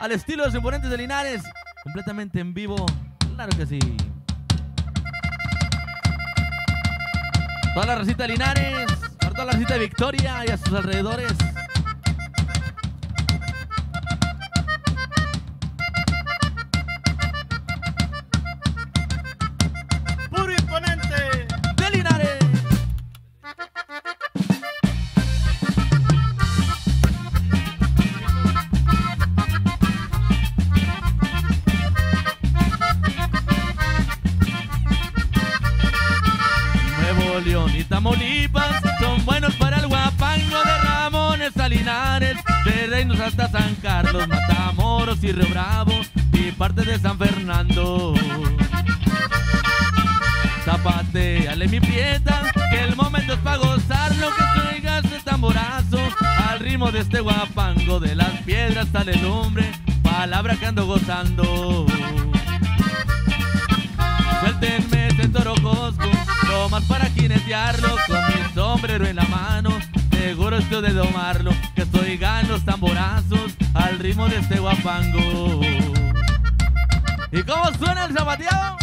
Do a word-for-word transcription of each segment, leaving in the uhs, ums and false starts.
al estilo de los imponentes de Linares, completamente en vivo, claro que sí. Toda la racita de Linares, para toda la racita de Victoria y a sus alrededores. Puro imponente de Linares. Nuevo León y Tamaulipas son buenos para el guapango, de Ramones a Linares, de Reinos hasta San Carlos, Matamoros y Río Bravo y parte de San Fernando. Zapateale mi prieta, que el momento es para gozarlo, que se oiga este tamborazo al ritmo de este guapango, de las piedras sale el hombre, palabra que ando gozando. Suéltenme ese toro cosco, no más para jinetearlo, con mi sombrero en la mano, seguro estoy de domarlo, que estoy ganando los tamborazos al ritmo de este guapango. ¿Y cómo suena el zapateado?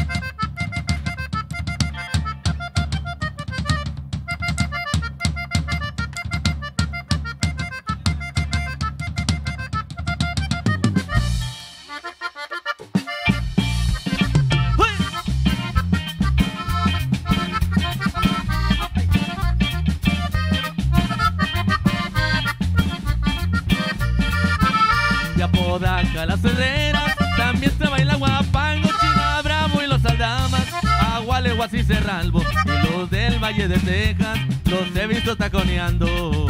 De Apodaca a las Herreras también se baila guapango, China Bravo y los Aldamas, Agualeguas y Cerralbo, y los del Valle de Texas los he visto taconeando.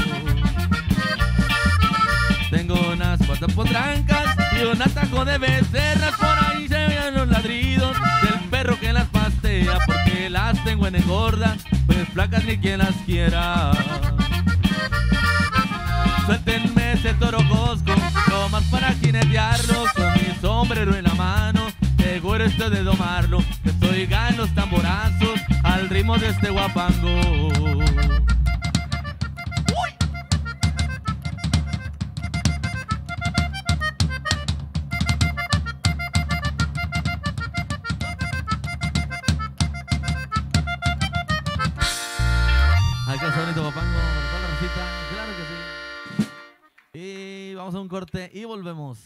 Tengo unas cuantas potrancas y un atajo de becerras, por ahí se vean los ladridos del perro que las pastea, porque las tengo en engorda, pues placas ni quien las quiera. Suéltenme ese toro cosco, no más para jinetearlo, con mi sombrero en la mano, seguro estoy de domarlo, que estoy ganando los tamborazos al ritmo de este guapango. ¡Uy! Ay, qué bonito guapango, para toda la racita, claro que sí. Y vamos a un corte y volvemos.